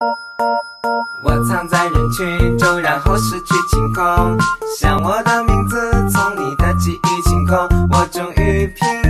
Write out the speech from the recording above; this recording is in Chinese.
我藏在人群中，然后失去清空，像我的名字从你的记忆清空，我终于平